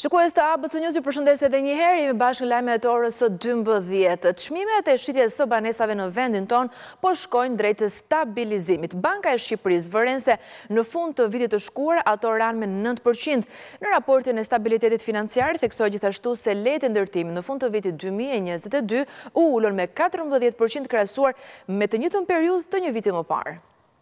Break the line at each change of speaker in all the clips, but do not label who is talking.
Shikues të ABC News ju përshëndes edhe një herë, jemi bashkë në lajmet e orës së 12. Çmimet e shitjes së banesave në vendin ton po shkojnë drejt stabilizimit. Banka e Shqipërisë vëren se në fund të vitit të shkuar ato ranë me 9%. Në raportin e stabilitetit financiar theksoi gjithashtu se lehtë ndërtimi në fund të vitit 2022 u ulën me 14% krahasuar me të njëjtën periudhë të një viti më parë.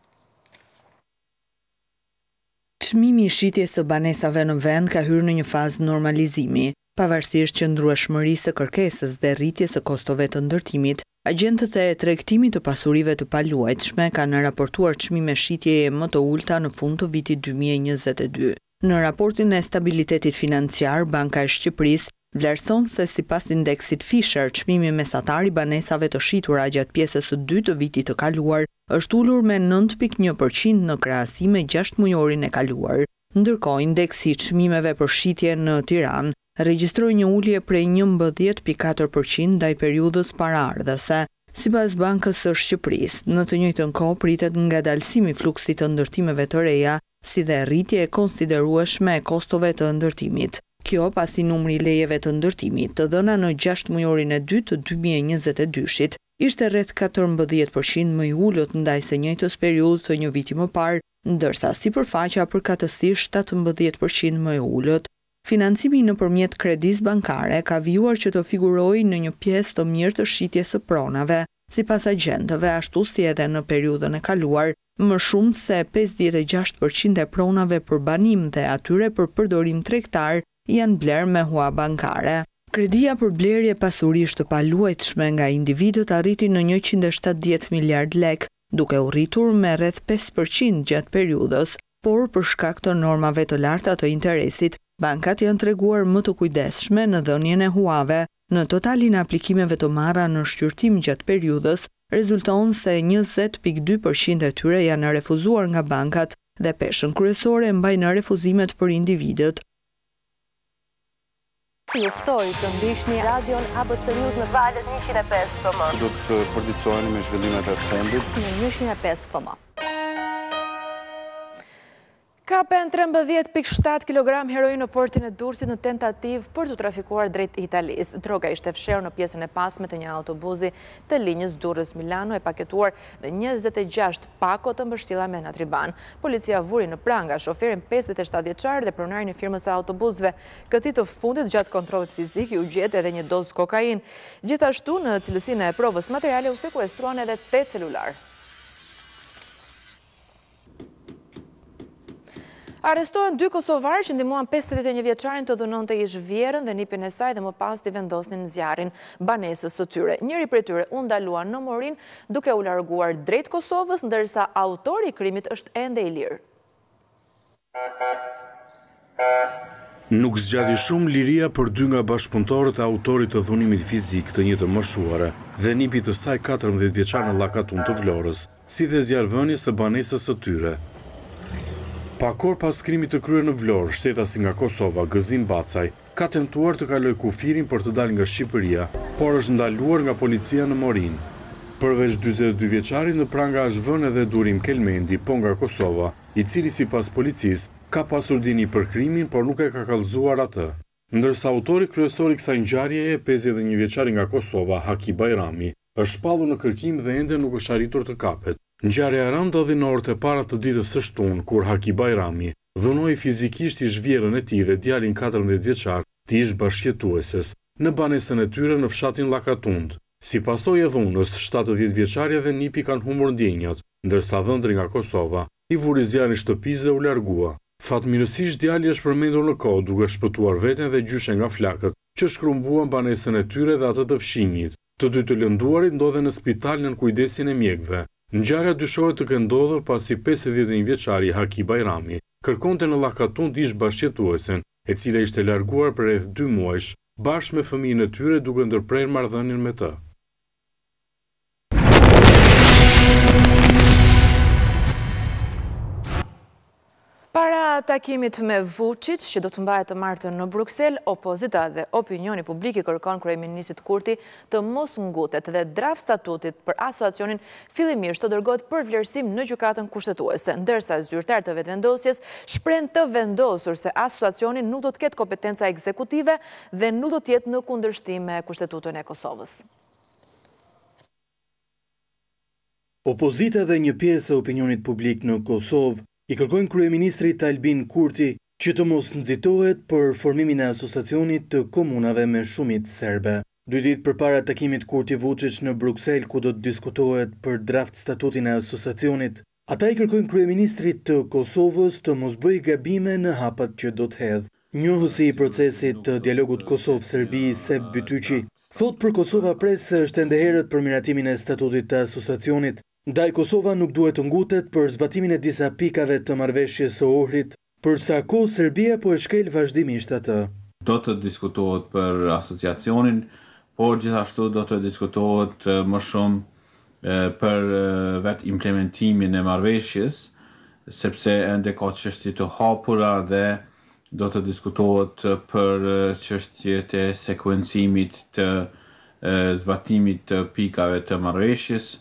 Çmimi i shitjes së banesave në vend ka hyrë në një fazë normalizimi, pavarësisht qëndrueshmërisë së kërkesës dhe rritjes së kostove të ndërtimit. Agjentët e tregtimit të pasurive të paluajtshme kanë raportuar çmime shitjeje më të ulta në fund të vitit 2022. Në raportin e stabilitetit financiar, Banka e Shqipërisë vlerëson se sipas indeksit Fisher, çmimi mesatar i banesave të shitura gjatë pjesës së dytë të vitit të kaluar është ulur me 9.1% në krahasim me 6 mujorin e kaluar. Ndërkohë, indeksi i çmimeve për shitje në Tiranë regjistroi një ulje prej 11.4% ndaj periudhës paraardhëse. Sipas Bankës së Shqipërisë, në të njëjtën kohë pritet ngadalësimi i fluksit të ndërtimeve të reja, si dhe rritje e konsiderueshme e kostove të ndërtimit. Kjo pasi numri i lejeve të ndërtimit të dhëna në 6 mujorin e dytë të 2022-shit ishte rreth 14% më i ulët ndaj së njëjtës periudhë të një viti më parë, ndërsa sipërfaqja përkatësisht 17% më e ulët. Financimi nëpërmjet kredisë bankare ka vijuar që të figurojë në një pjesë të mirë të shitjes së pronave, sipas agjentëve, ashtu si edhe në periudhën e kaluar, më shumë se 56% e pronave për banim dhe atyre për përdorim tregtar janë blerë me hua bankare. Kredia për blerje pasurish të paluajtshme nga individët arriti në 170 miliard lek, duke u rritur me rreth 5% gjatë periudhës, por për shkak të normave të larta të interesit, bankat janë treguar më të kujdesshme në dhënien e huave. Në totalin e aplikimeve të marra në shqyrtim gjatë periudhës, rezulton se 20.2% e tyre janë refuzuar nga bankat dhe peshën kryesore mbajnë refuzimet për individët.
Ju ftoj të ndiqni radion ABC News në valët 105 FM.
Do të përditësoheni me zhvillimet e fundit
në 105 FM.
Kapen 13.7 kg heroin në portin e Durrësit në tentativë për të trafikuar drejt Italisë. Droga ishte fshehur në pjesën e pasme të një autobusi të linjës Durrës-Milano e paketuar me 26 pako të mbështjella me natriban. Policia vuri në pranga shoferin 57 vjeçar dhe pronarin e firmës së autobusëve. Këtij të fundit gjatë kontrollit fizik u gjet edhe një dozë kokainë. Gjithashtu në cilësinë e provës materiale u sekuestruan edhe 8 celular. Arrestohen 2 kosovarë që ndihmuan 51 vjeçarin të dhunonte ish vjerën dhe nipin e saj dhe më pas t'i vendosnin në zjarrin banesës së tyre. Njëri prej tyre u ndalua në morin duke u larguar drejt Kosovës, ndërsa autori i krimit është ende i lirë.
Nuk zgjati shumë liria për 2 nga bashkëpunëtorët e autorit të dhunimit fizik të një të moshuare dhe nipit të saj 14 vjeçar në Llakatun të Vlorës, si dhe zjarrvënies së banesës së tyre. Pakor pas krimit të kryer në Vlorë, shtetasi nga Kosova, Gëzim Bacaj, ka tentuar të kalojë kufirin për të dalë nga Shqipëria, por është ndaluar nga policia në Morin. Përveç 42 vjeçarit në pranga është vënë edhe Durim Kelmendi, po nga Kosova, i cili sipas policisë ka pasur dini për krimin, por nuk e ka kallëzuar atë. Ndërsa autori kryesor i kësaj ngjarjeje, 51 vjeçari nga Kosova, Haki Bajrami, është shpallur në kërkim dhe ende nuk është arritur të kapet. Ngjarja e rëndë ndodhi në orët e para të ditës së shtunë, kur Haki Bajrami dhunoi fizikisht ish vjerën e tij dhe djalin 14 vjeçar të ish bashkëjetueses në banesën e tyre në fshatin Llakatund. Si pasojë e dhunës, 70 vjeçaria dhe nipi kanë humbur ndjenjat, ndërsa dhëndri nga Kosova i vuri zjarrin shtëpisë dhe u largua. Fatmirësisht djali është përmendur në kohë duke shpëtuar veten dhe gjyshe nga flakët që shkrumbuan banesën e tyre dhe atë të fshinjit. Të dy të lënduarit ndodhen në spital nën kujdesin e mjekëve. Ngjarja dyshohet të kenë ndodhur pasi 51 vjeçari Haki Bajrami kërkonte në Llakatun ish bashkëjetuesen, e cila ishte larguar për rreth 2 muajsh, bashkë me fëmijën e tyre duke ndërprerë marrëdhënien me të.
Para takimit me Vučić, që do të mbahet të martën në Bruksel, opozita dhe opinioni publik i kërkon kryeministit Kurti të mos ngutet dhe draft statutit për asociacionin fillimisht të dërgohet për vlerësim në gjykatën kushtetuese, ndërsa zyrtar të vetëvendosjes shprehen të vendosur se asociacioni nuk do të ketë kompetenca ekzekutive dhe nuk do të jetë në kundërshtim me Kushtetutën e Kosovës.
Opozita dhe një pjesë e opinionit publik në Kosovë i kërkojnë kryeministrit Albin Kurti që të mos nxitohet për formimin e asociacionit të komunave me shumicë serbe. 2 ditë përpara takimit Kurti-Vučić në Bruksel, ku do të diskutohet për draft statutin e asociacionit, ata i kërkojnë kryeministrit të Kosovës të mos bëjë gabime në hapat që do të hedhë. Njohësi i procesit të dialogut Kosovë-Serbi, Seb Bytyqi, thot për Kosova Press se është ende herët për miratimin e statutit të asociacionit. Ndaj Kosova nuk duhet të ngutet për zbatimin e disa pikave të marrëveshjes së Ohrit, përsa kohë Serbia po e shkel vazhdimisht atë.
Do të diskutohet për asociacionin, por gjithashtu do të diskutohet më shumë për vetë implementimin e marrëveshjes, sepse ende ka çështje të hapura dhe do të diskutohet për çështjet e sekuencimit të zbatimit të pikave të marrëveshjes.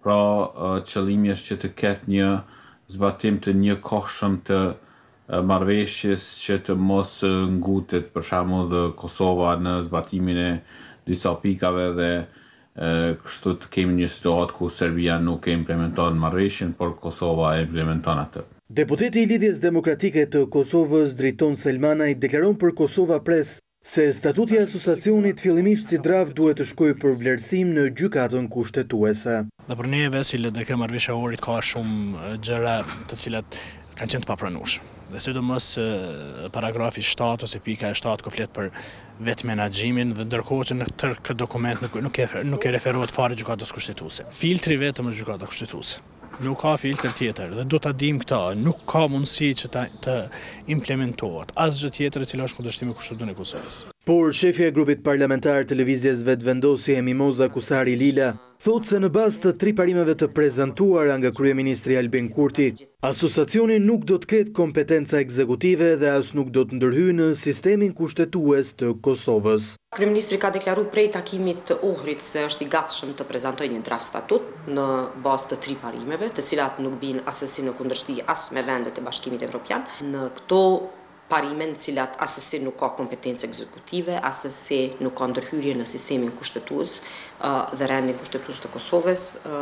Pra qëllimi është që të ketë një zbatim të njëkohshëm të marrëveshjes që të mos ngutet për shembull dhe Kosova në zbatimin e disa pikave dhe kështu të kemi një situatë ku Serbia nuk e implementon marrëveshjen, por Kosova e implementon atë.
Deputeti i Lidhjes Demokratike të Kosovës, Driton Selmanaj, deklaron për Kosova Press se statuti i asociacionit fillimisht si draft duhet të shkojë për vlerësim në gjykatën kushtetuese.
Dhe për neve, si le dhe kjo marrëveshja e Ohrit, ka shumë gjëra të cilat kanë qenë të papranueshme. Dhe sidomos paragrafi 7 ose pika e 7 ku flet për vetë menaxhimin dhe ndërkohë që në këtë dokument nuk e referohet fare gjykatës kushtetuese. Filtri vetëm është gjykata kushtetuese. Nuk ka filtr tjetër dhe do ta dim këtë, nuk ka mundësi që të implementohet asgjë tjetër e cila është kundërshtim me Kushtetutën e Kosovës.
Por shefja e grupit parlamentar të lëvizjes vetëvendosje Mimoza Kusari Lila thotë se në bazë të 3 parimeve të prezantuara nga kryeministri Albin Kurti, asociacioni nuk do të ketë kompetenca ekzekutive dhe as nuk do të ndërhyjë në sistemin kushtetues të Kosovës.
Kryeministri ka deklaruar prej takimit të Ohrit se është i gatshëm të prezantojë një draft statut në bazë të 3 parimeve, të cilat nuk bin asesi në kundërshti as me vendet e Bashkimit Evropian. Në këto parimen cilat asesi nuk ka kompetencë ekzekutive, asesi nuk ka ndërhyrje në sistemin kushtetues dhe rendin kushtetues të Kosovës,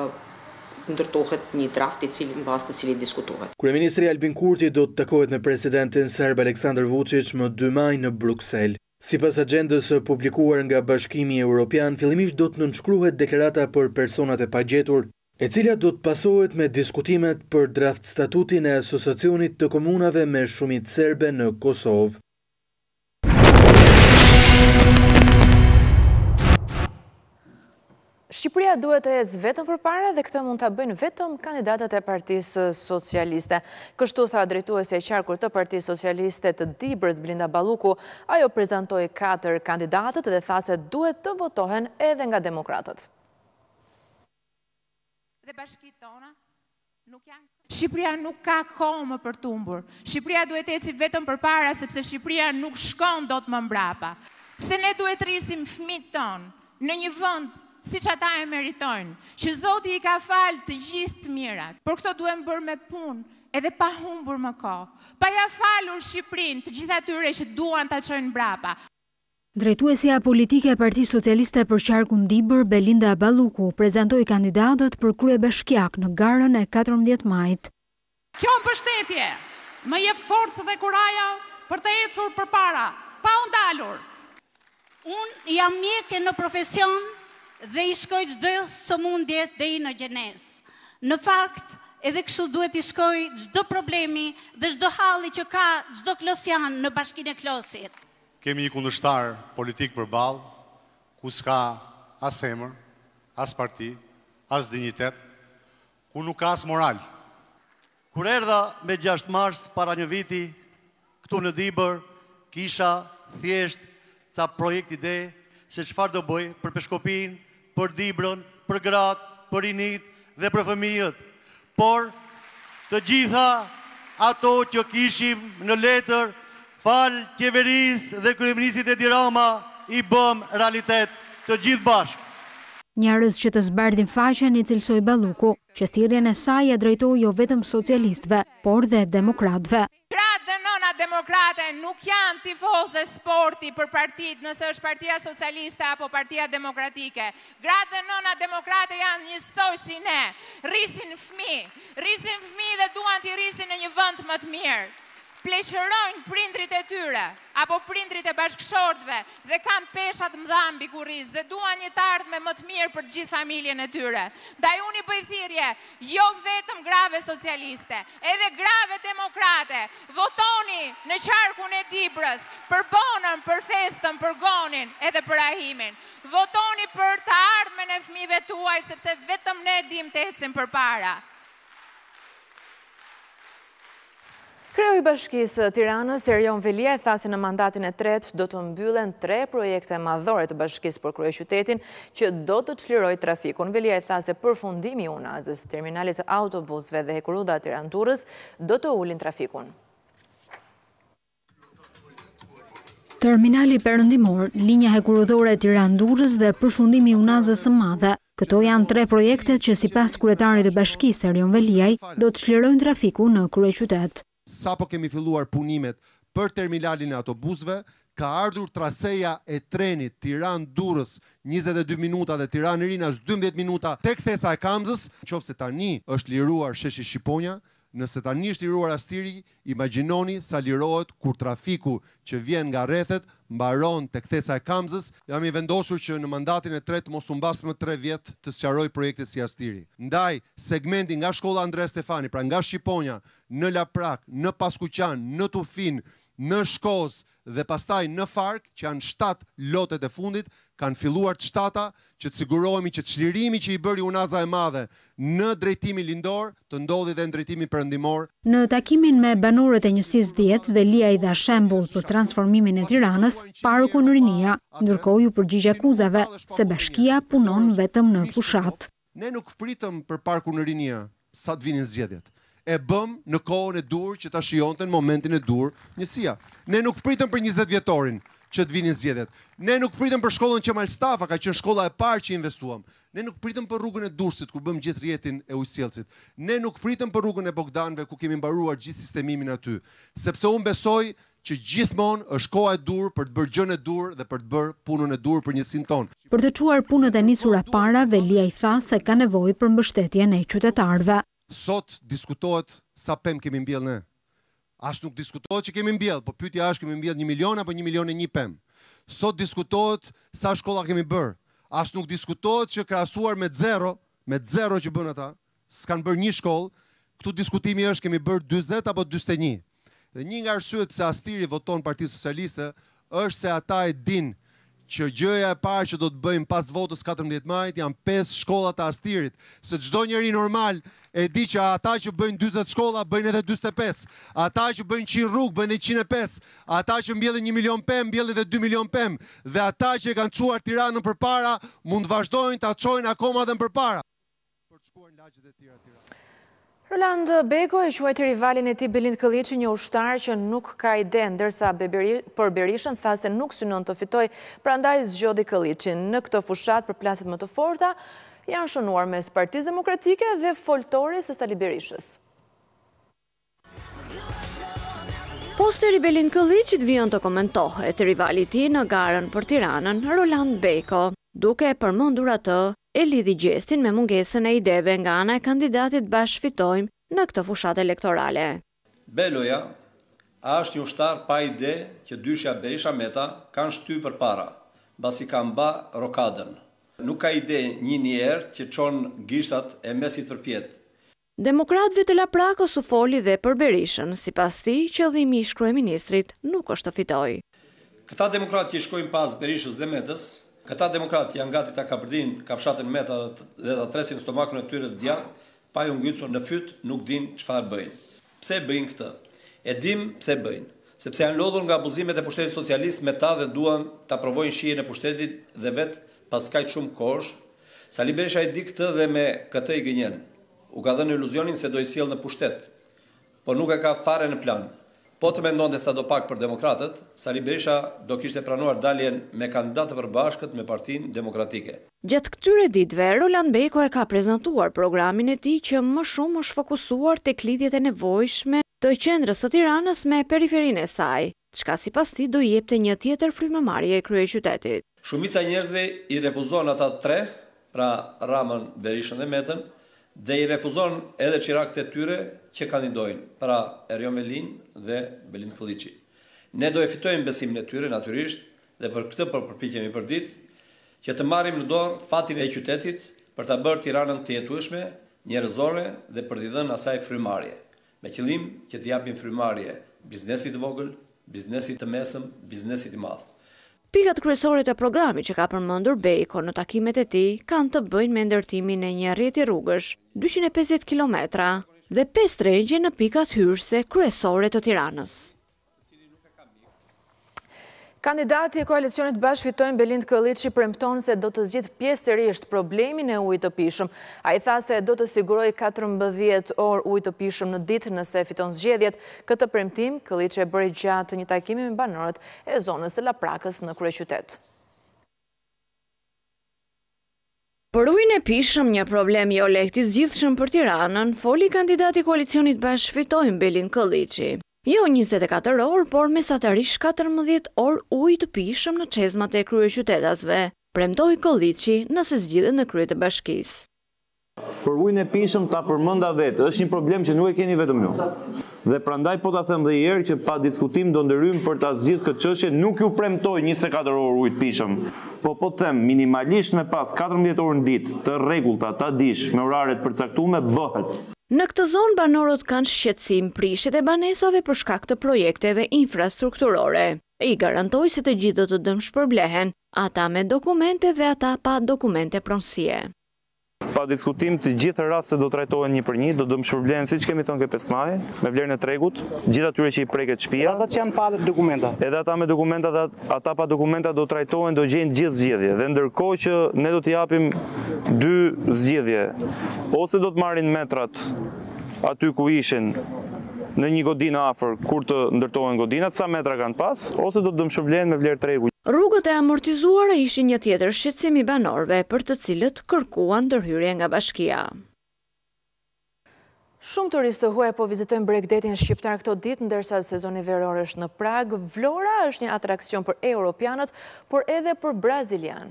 ndërtohet një draft i cili në bazë të cilit diskutohet.
Kryeministri Albin Kurti do të takohet me presidentin serb Aleksandar Vučić më 2 maj në Bruksel. Sipas agjendës publikuar nga Bashkimi Evropian, fillimisht do të nënshkruhet deklarata për personat e pagjetur, e cila do të pasohet me diskutimet për draft statutin e asociacionit të komunave me shumicë serbe në Kosovë.
Shqipëria duhet të ecë vetëm përpara dhe këtë mund ta bëjnë vetëm kandidatët e Partisë Socialiste. Kështu tha drejtuesja e qarkur të Partisë Socialiste të Dibrës, Blinda Balluku. Ajo prezantoi 4 kandidatët dhe tha se duhet të votohen edhe nga demokratët.
Dhe bashkitë tona nuk janë. Shqipëria nuk ka kohë më për të humbur. Shqipëria duhet të ecë vetëm përpara sepse Shqipëria nuk shkon dot më mbrapa. Se ne duhet të rrisim fëmijët tonë në një vend siç ata e meritojnë, që Zoti i ka falë të gjithë të mirat. Por këto duhen bërë me punë, edhe pa humbur më kohë. Pa ja falur Shqipërinë të gjithë atyre që duan ta çojnë mbrapa.
Drejtuesja politike e Partisë Socialiste për qarkun Dibër, Belinda Balluku, prezantoi kandidatët për kryebashkiak në garën e 14 majit.
Kjo mbështetje më jep forcë dhe kuraja për të ecur përpara, pa u ndalur.
Unë jam mjeke në profesion dhe i shkoj çdo sëmundje deri në gjenesë. Në fakt, edhe kështu duhet i shkoj çdo problemi dhe çdo halli që ka çdo klosjan në Bashkinë e Klosit.
Kemi një kundërshtar politik përballë, ku s'ka as emër, as parti, as dinjitet, ku nuk ka as moral.
Kur erdha me 6 mars para një viti, këtu në Dibër, kisha thjesht ca projekt ide se çfarë do bëj për Peshkopin, për Dibrën, për gratë, për rinit dhe për fëmijët. Por të gjitha ato që kishim në letër, falë qeverisë dhe kryeministit Edi Rama, i bëm realitet të gjithë bashkë.
Njerëz që të zbardhin faqen i cilësoi Balluku, që thirrjen e saj e drejtoi jo vetëm socialistëve, por dhe demokratëve.
Gratë dhe nëna demokrate nuk janë tifozë sporti për partit, nëse është Partia Socialiste apo Partia Demokratike. Gratë dhe nëna demokrate janë njësoj si ne, rrisin fëmijë dhe duan t'i rrisin në një vend më të mirë. Pleqërojnë prindrit e tyre, apo prindrit e bashkëshortëve dhe kanë peshat mëdha mbi kurriz dhe duan një të ardhme më të mirë për gjithë familjen e tyre. Ndaj unë i bëj thirrje, jo vetëm grave socialiste, edhe grave demokrate, votoni në qarkun e Dibrës, për Bonën, për Festën, për Gonin, edhe për Ahimin. Votoni për të ardhmen e fëmijëve tuaj, sepse vetëm ne dim të ecim përpara.
Kreu i Bashkisë Tiranës, Erion Velia, tha se në mandatin e tretë do të mbyllen 3 projekte madhore të Bashkisë për kryeqytetin që do të çlirojë trafikun. Velia tha se përfundimi i unazës, terminalit të autobusëve dhe Hekuruda Tiranë-Durrës do të ulin trafikun.
Terminali perëndimor, linja hekurudhore Tiranë-Durrës dhe përfundimi i unazës së madhe. Këto janë 3 projektet që sipas kryetarit të Bashkisë Erion Veliaj do të çlirojnë trafikun në kryeqytet.
Sa po kemi filluar punimet për terminalin e autobusëve, ka ardhur traseja e trenit Tiranë-Durrës 22 minuta dhe Tiranë-Rinas 12 minuta tek kthesa e Kamzës, nëse tani është liruar sheshi Shqiponja, nëse tani është liruar Astiri, imagjinoni sa lirohet kur trafiku që vjen nga rrethet mbaron tek kthesa e Kamzës. Jam i vendosur që në mandatin e tretë mos u mbas më 3 vjet të sqaroj projekte si Astiri. Ndaj segmenti nga shkolla Andre Stefani, pra nga Shqiponja, në Laprak, në Paskuqan, në Tufin, në Shkoz dhe pastaj në Fark, që janë 7 lotet e fundit, kanë filluar të shtata që të sigurohemi që çlirimi që i bëri unaza e madhe në drejtimin lindor të ndodhi dhe në drejtimin perëndimor.
Në takimin me banorët e njësisë 10, Velia i dha shembull për transformimin e Tiranës, parkun Rinia, ndërkohë u përgjigj akuzave se bashkia punon vetëm në fushat.
Ne nuk pritëm për parkun Rinia sa të vinin zgjedhjet. E bëm në kohën e dur që ta shijonte në momentin e dur njësia. Ne nuk pritëm për 20 vjetorin që të vinin zgjedhjet. Ne nuk pritëm për shkollën Qemal Stafa, ka qenë shkolla e parë që investuam. Ne nuk pritëm për rrugën e Durrësit ku bëm gjithë rrjetin e ujësjellësit. Ne nuk pritëm për rrugën e Bogdanëve ku kemi mbaruar gjithë sistemimin aty, sepse unë besoj që gjithmonë është koha e dur për të bërë gjën e dur dhe për të bërë punën e dur për njësinë tonë.
Për të çuar punët e nisura para, Velia i tha se ka nevojë për mbështetjen e qytetarëve.
Sot diskutohet sa pemë kemi mbjell ne. As nuk diskutohet që kemi mbjell, po pyetja është kemi mbjell 1 milion apo 1 milion e 1 pemë. Sot diskutohet sa shkolla kemi bërë. As nuk diskutohet që krahasuar me zero që bën ata, s'kan bërë një shkollë. Këtu diskutimi është kemi bërë 40 apo 41. Dhe një nga arsyet pse Astiri voton Parti Socialiste është se ata e dinë që gjëja e parë që do të bëjmë pas votës 14 majit janë 5 shkolla të Astirit, se çdo njeri normal e di që ata që bëjnë 40 shkolla bëjnë edhe 45, ata që bëjnë 100 rrugë bëjnë edhe 105, ata që mbjellin 1 milion pemë mbjellin edhe 2 milion pemë, dhe ata që e kanë çuar Tiranën përpara mund të vazhdojnë ta çojnë akoma edhe përpara. Për të shkuar në lagjet e tjera.
Roland Beko e quajti rivalin e tij Belind Këlliçi një ushtar që nuk ka ide, ndërsa për Berishën tha se nuk synon të fitojë, prandaj zgjodhi Këlliçin. Në këtë fushat për plaset më të forta janë shënuar mes Partisë Demokratike dhe foltoris së Sali Berishës.
Posteri Belind Këlliçit vjen të komentohet, rivali i tij në garën për Tiranën, Roland Beko, duke përmendur atë e lidhi gjestin me mungesën e ideve nga ana e kandidatit Bashkë Fitojmë në këtë fushat elektorale.
Beloja është një ushtar pa ide që dyshja Berisha Meta kanë shty përpara, mbasi kanë bë rokadën. Nuk ka ide një njerë që çon gishtat e mesit përpjet.
Demokratëve të Laprakës u foli dhe për Berishën, sipas tij qëllimi i kryeministrit nuk është të fitojë.
Këta demokratë që shkojnë pas Berishës dhe Metës, këta demokratë janë gati ta kapërdin kafshatën Meta dhe ta tresin stomakun e tyre të djathtë, pa ju ngjitur në fyt, nuk din çfarë bëjnë. Pse bëjnë këtë? E dim pse bëjnë. Sepse janë lodhur nga abuzimet e pushtetit socialist me ta dhe duan ta provojnë shijen e pushtetit dhe vet pas kaq shumë kohësh. Sali Berisha i di këtë dhe me këtë i gënjen. U ka dhënë iluzionin se do i sjellë në pushtet. por nuk e ka fare në plan. Po të mendonte sa do pak për demokratët, Sali Berisha do kishte pranuar daljen me kandidatë të përbashkët me Partinë Demokratike.
Gjatë këtyre ditëve, Roland Beko e ka prezantuar programin e tij që më shumë është fokusuar tek lidhjet e nevojshme të qendrës së Tiranës me periferinë e saj, çka sipas tij do jepte një tjetër frymëmarrje kryeqytetit.
Shumica e njerëzve i refuzon ata tre, pra Ramën, Berishën dhe Metën, dhe i refuzon edhe qirakët e tyre që kandidojnë, pra Erjon Melin dhe Belind Kolliçi. Ne do e fitojmë besimin e tyre natyrisht dhe për këtë përpiqemi përdit që të marrim në dorë fatin e qytetit për ta bërë Tiranën të jetueshme, njerëzore dhe për t'i dhënë asaj frymarrje, me qëllim që të japim frymarrje biznesit të vogël, biznesit të mesëm, biznesit të madh.
Pikat kryesore të programit që ka përmendur Beko në takimet e tij kanë të bëjnë me ndërtimin e një rrjeti rrugësh 250 kilometra dhe 5 tregje në pikat hyrëse kryesore të Tiranës.
Kandidati e koalicionit Bashkë Fitojmë Belind Kolliçi premton se do të zgjidhë pjesërisht problemin e ujit të pishëm. Ai tha se do të sigurojë 14 orë ujë të pishëm në ditë nëse fiton zgjedhjet. Këtë premtim Kolliçi e bëri gjatë një takimi me banorët e zonës së Laprakës në kryeqytet.
Për ujin e pishëm, një problem jo lehtë i zgjidhshëm për Tiranën, foli kandidati i koalicionit Bashkë Fitojmë Belind Kolliçi. Jo 24 orë, por mesatarisht 14 orë ujë të pishëm në çezmat e kryeqytetasve, premtoi Kolliçi nëse zgjidhet në krye të bashkisë.
Për ujin e pishëm ta përmenda vetë, është një problem që nuk e keni vetëm ju. Dhe prandaj po ta them dhe herë që pa diskutim do ndërhyjmë për ta zgjidhur këtë çështje, nuk ju premtoj 24 orë ujë të pishëm, po them minimalisht me pas 14 orë në ditë të rregullta, ta dish me orare të përcaktuara bëhet.
Në këtë zonë banorët kanë shqetësim prishjet e banesave për shkak të projekteve infrastrukturore. I garantoi se të gjithë do të dëmshpërblehen, ata me dokumente dhe ata pa dokumente pronësie.
Pa diskutim të gjithë rastet do trajtohen një për një, do dëmshpërblehen siç kemi thënë ke 5 maj, me vlerën e tregut, gjithë atyre që i preket shtëpia.
Ata që janë pa dokumenta.
Edhe ata me dokumenta dhe ata pa dokumenta do trajtohen, do gjejnë gjithë zgjedhje. Dhe ndërkohë që ne do t'i japim 2 zgjedhje, ose do të marrin metrat aty ku ishin në një godinë afër kur të ndërtohen godinat, sa metra kanë pas, ose do të dëmshpërblehen me vlerë tregu.
Rrugët e amortizuara ishin një tjetër shqetësim i banorëve për të cilët kërkuan ndërhyrje nga bashkia.
Shumë turistë huaj po vizitojnë Bregdetin shqiptar këto ditë, ndërsa sezoni veror është në Prag. Vlora është një atrakcion për europianët, por edhe për brazilian.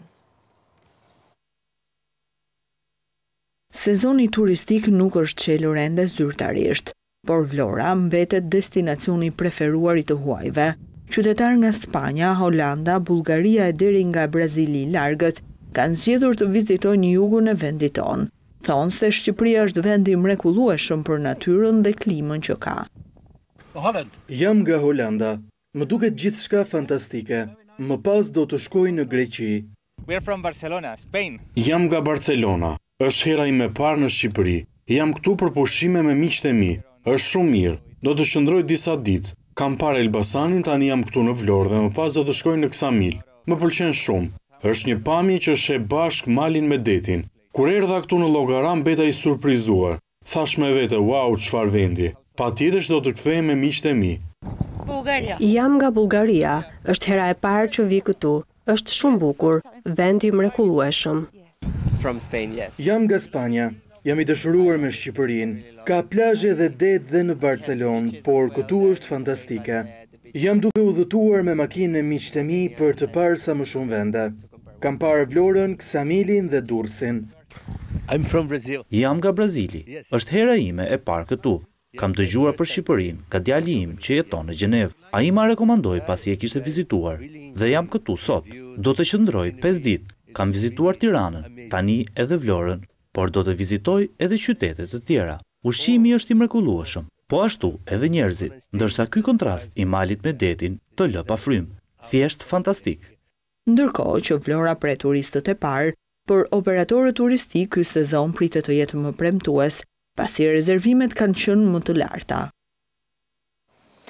Sezoni turistik nuk është çelur ende zyrtarisht, por Vlora mbetet destinacioni preferuar i të huajve. Qytetar nga Spanja, Holanda, Bullgaria e deri nga Brazili i largët kanë zgjedhur të vizitojnë jugun e vendit tonë. Thonë se Shqipëria është vend i mrekullueshëm për natyrën dhe klimën që ka.
Jam nga Holanda. Më duket gjithçka fantastike. Më pas do të shkoj në Greqi.
We're from Barcelona, Spain.
Jam nga Barcelona. Është hera ime e parë në Shqipëri. Jam këtu për pushime me miqtë e mi. Është shumë mirë. Do të qëndroj disa ditë. Kam parë Elbasanin, tani jam këtu në Vlorë dhe më pas do të shkoj në Ksamil. Më pëlqen shumë. Është një pamje që sheh bashk malin me detin. Kur erdha këtu në Llogara mbeta i surprizuar. Thash me vete, wow, çfarë vendi. Patjetër që do të kthehem me miqtë e mi.
Bulgaria. Jam nga Bullgaria. Është hera e parë që vi këtu. Është shumë bukur, vend i mrekullueshëm.
From Spain, yes.
Jam nga Spanja. Jam i dëshiruar me Shqipërinë. Ka plazhe dhe det dhe në Barcelonë, por këtu është fantastike. Jam duke udhëtuar me makinë e miqtë e mi për të parë sa më shumë vende. Kam parë Vlorën, Ksamilin dhe Durrësin.
I'm from Brazil.
Jam nga Brazili. Është hera ime e parë këtu. Kam dëgjuar për Shqipërinë, ka djali im që jeton në Gjenevë. Ai ma rekomandoi pasi e kishte vizituar dhe jam këtu sot. Do të qëndroj 5 ditë. Kam vizituar Tiranën, tani edhe Vlorën, por do të vizitoj edhe qytete të tjera. Ushqimi është i mrekullueshëm, po ashtu edhe njerëzit, ndërsa ky kontrast i malit me detin të lë pa frymë. Thjesht fantastik.
Ndërkohë që Vlora pret turistët e parë, për operatorët turistik ky sezon pritet të jetë më premtues, pasi rezervimet kanë qenë më të larta.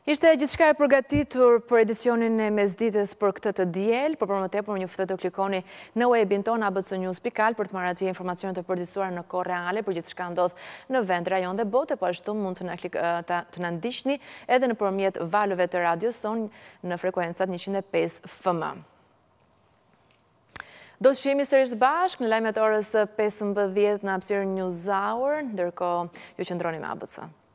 Ishte gjithçka e përgatitur për edicionin e mesdites për këtë të diel, për më tepër njoftohet të klikoni në webin ton abcnews.al për të marrë atje informacione të përditësuara në kohë reale për gjithçka ndodh në vend, rajon dhe bote, po ashtu mund të na ndiqni edhe nëpërmjet valëve të radios son në frekuencat 105 FM. Do të shihemi sërish bashkë në lajmet orës 15 në hapësirën News Hour, ndërkohë ju qëndroni me ABC.